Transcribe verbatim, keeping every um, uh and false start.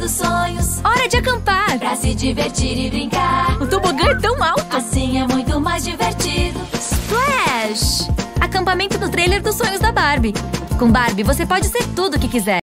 dos sonhos. Hora de acampar. Pra se divertir e brincar. O tobogã é tão alto. Assim é muito mais divertido. Splash! Acampamento no trailer dos sonhos da Barbie. Com Barbie, você pode ser tudo o que quiser.